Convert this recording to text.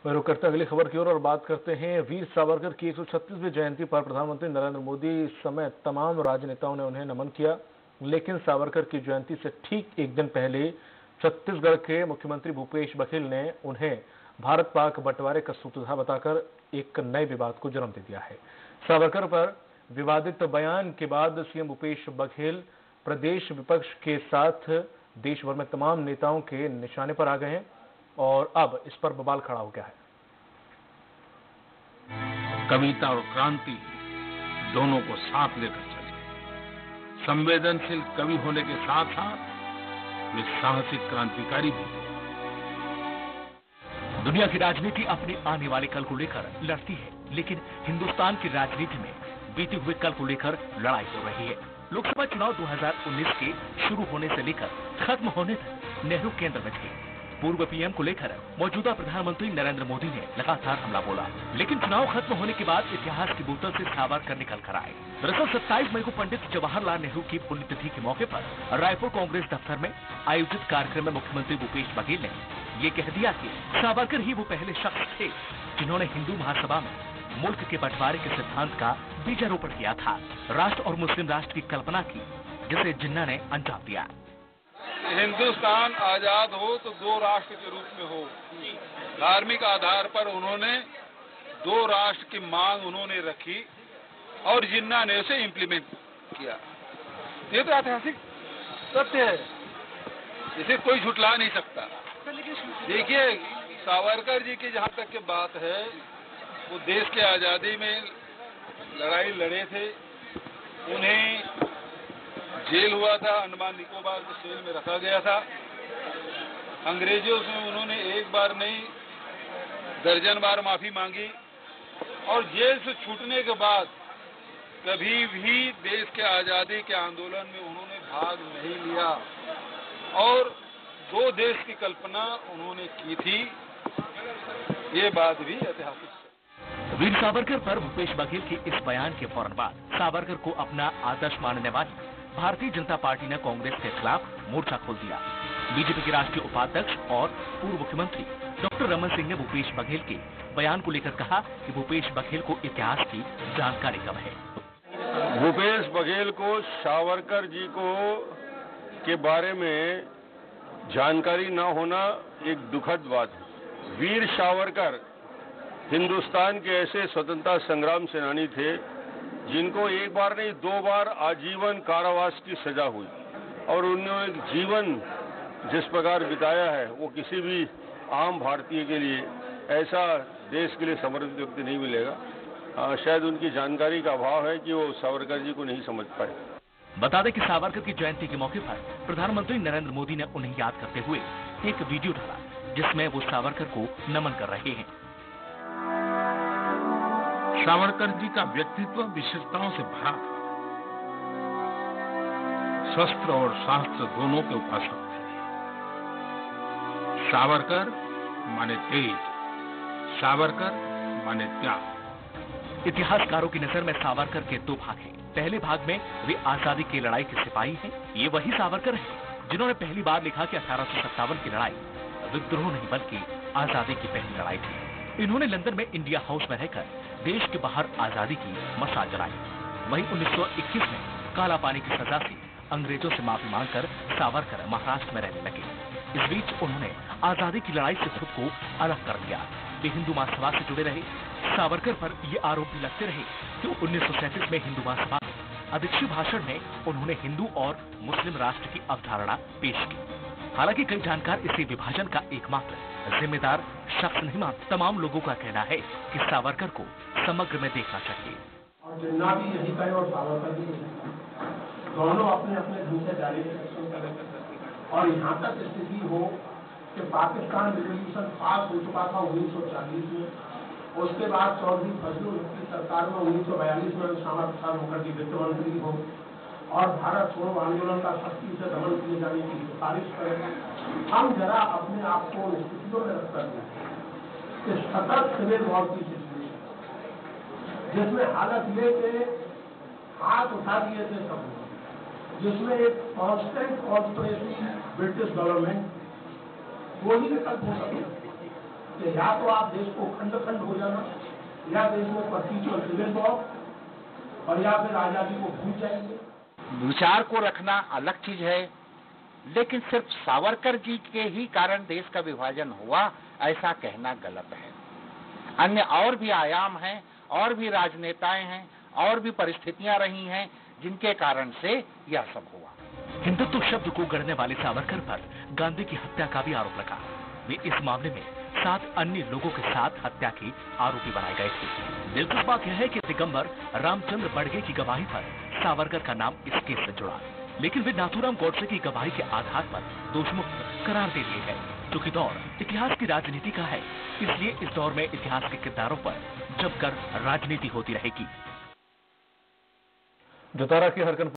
रुक करते अगली खबर की ओर और बात करते हैं वीर सावरकर की 136वीं जयंती पर प्रधानमंत्री नरेंद्र मोदी समेत तमाम राजनेताओं ने उन्हें नमन किया। लेकिन सावरकर की जयंती से ठीक एक दिन पहले छत्तीसगढ़ के मुख्यमंत्री भूपेश बघेल ने उन्हें भारत पाक बंटवारे का सूत्रधार बताकर एक नए विवाद को जन्म दे दिया है। सावरकर पर विवादित बयान के बाद सीएम भूपेश बघेल प्रदेश विपक्ष के साथ देश भर में तमाम नेताओं के निशाने पर आ गए हैं और अब इस पर बवाल खड़ा हो गया है। कविता और क्रांति दोनों को साथ लेकर चले। संवेदनशील कवि होने के साथ साथ वे साहसिक क्रांतिकारी भी थे। दुनिया की राजनीति अपने आने वाले कल को लेकर लड़ती है, लेकिन हिंदुस्तान की राजनीति में बीते हुए कल को लेकर लड़ाई हो रही है। लोकसभा चुनाव 2019 के शुरू होने से लेकर खत्म होने तक नेहरू केंद्र में थे। पूर्व पीएम को लेकर मौजूदा प्रधानमंत्री नरेंद्र मोदी ने लगातार हमला बोला, लेकिन चुनाव खत्म होने के बाद इतिहास की बोतल से सावरकर निकल कर आए। दरअसल 27 मई को पंडित जवाहरलाल नेहरू की पुण्यतिथि के मौके पर रायपुर कांग्रेस दफ्तर में आयोजित कार्यक्रम में मुख्यमंत्री भूपेश बघेल ने ये कह दिया कि सावरकर ही वो पहले शख्स थे जिन्होंने हिंदू महासभा में मुल्क के बंटवारे के सिद्धांत का बीजारोपण किया था, राष्ट्र और मुस्लिम राष्ट्र की कल्पना की, जिसे जिन्ना ने अंजाम दिया। हिंदुस्तान आजाद हो तो दो राष्ट्र के रूप में हो। धार्मिक आधार पर उन्होंने दो राष्ट्र की मांग उन्होंने रखी और जिन्ना ने उसे इम्प्लीमेंट किया। ये तो ऐतिहासिक सत्य है, इसे कोई झुटला नहीं सकता। देखिए, सावरकर जी की जहां तक की बात है, वो देश के आजादी में लड़ाई लड़े थे। उन्हें जेल हुआ था, अंडमान निकोबार के जेल में रखा गया था। अंग्रेजों से उन्होंने एक बार नहीं दर्जन बार माफी मांगी और जेल से छूटने के बाद कभी भी देश के आजादी के आंदोलन में उन्होंने भाग नहीं लिया और दो देश की कल्पना उन्होंने की थी। ये बात भी ऐतिहासिक है। वीर सावरकर पर भूपेश बघेल के इस बयान के फौरन बाद सावरकर को अपना आदर्श मानने वाली भारतीय जनता पार्टी ने कांग्रेस के खिलाफ मोर्चा खोल दिया। बीजेपी के राष्ट्रीय उपाध्यक्ष और पूर्व मुख्यमंत्री डॉक्टर रमन सिंह ने भूपेश बघेल के बयान को लेकर कहा कि भूपेश बघेल को इतिहास की जानकारी कम है। भूपेश बघेल को सावरकर जी को के बारे में जानकारी न होना एक दुखद बात है। वीर सावरकर हिंदुस्तान के ऐसे स्वतंत्रता संग्राम सेनानी थे जिनको एक बार नहीं दो बार आजीवन कारावास की सजा हुई और उन्होंने जीवन जिस प्रकार बिताया है वो किसी भी आम भारतीय के लिए ऐसा देश के लिए समर्पित व्यक्ति नहीं मिलेगा। शायद उनकी जानकारी का अभाव है कि वो सावरकर जी को नहीं समझ पाए। बता दें कि सावरकर की जयंती के मौके पर प्रधानमंत्री नरेंद्र मोदी ने उन्हें याद करते हुए एक वीडियो डाला जिसमें वो सावरकर को नमन कर रहे हैं। सावरकर जी का व्यक्तित्व विशेषताओं से भरा था। शस्त्र और शास्त्र दोनों के उपासक थे। सावरकर माने तेज, सावरकर माने त्याग। इतिहासकारों की नजर में सावरकर के दो भाग हैं। पहले भाग में वे आजादी की लड़ाई के सिपाही हैं। ये वही सावरकर हैं जिन्होंने पहली बार लिखा कि 1857 की लड़ाई विद्रोह नहीं बल्कि आजादी की पहली लड़ाई थी। इन्होंने लंदन में इंडिया हाउस में रहकर देश के बाहर आजादी की मशाल जलाई। वहीं 1921 में काला पानी की सजा से अंग्रेजों से माफी मांगकर सावरकर महाराष्ट्र में रहने लगे। इस बीच उन्होंने आजादी की लड़ाई से खुद को अलग कर दिया। वे हिंदू महासभा से जुड़े रहे। सावरकर पर ये आरोप भी लगते रहे कि 1937 में हिंदू महासभा में अध्यक्षीय भाषण में उन्होंने हिंदू और मुस्लिम राष्ट्र की अवधारणा पेश की। हालांकि कई जानकार इसी विभाजन का एकमात्र जिम्मेदार शख्स नहीं मानते। तमाम लोगों का कहना है कि सावरकर को समग्र में देखना चाहिए। और जिन्ना भी यही कहे और सावरकर भी दोनों अपने अपने ढंग से जारी और यहाँ तक स्थिति हो कि पाकिस्तान रिजोल्यूशन पास हो चुका था 1940 में। उसके बाद चौधरी फजलुल हक की सरकार में 1942 में श्यामा प्रसाद मुखर्जी वित्त मंत्री हो और भारत छोड़ो आंदोलन का सख्ती से दमन किए जाने की सिफारिश करें। हम जरा अपने आप को स्थितियों में रख कर कि सतत सिविल वॉर की सिचुएशन जिसमें हालत ये के हाथ उठा दिए थे सब, जिसमें एक कांस्टेंट कॉन्स्पिरेसी ब्रिटिश गवर्नमेंट वो ही विकल्प हो सकता। कि या तो आप देश को खंड खंड हो जाना, या देश में परपीचुअल सिविल वॉर, और या फिर आजादी को भूल जाएंगे। विचार को रखना अलग चीज है, लेकिन सिर्फ सावरकर जी के ही कारण देश का विभाजन हुआ ऐसा कहना गलत है। अन्य और भी आयाम हैं, और भी राजनेताएं हैं, और भी परिस्थितियां रही हैं जिनके कारण से यह सब हुआ। हिंदुत्व शब्द को गढ़ने वाले सावरकर पर गांधी की हत्या का भी आरोप लगा। वे इस मामले में 7 अन्य लोगों के साथ हत्या के आरोपी बनाए गए थे। दिलचस्प बात यह है कि दिगंबर रामचंद्र बड़गे की गवाही पर सावरकर का नाम इस केस से जुड़ा, लेकिन वे नाथूराम गोडसे की गवाही के आधार पर दोषमुक्त करार दे दिए गए। क्योंकि दौर इतिहास की राजनीति का है, इसलिए इस दौर में इतिहास के किरदारों पर जमकर राजनीति होती रहेगी। जतारा की हरकन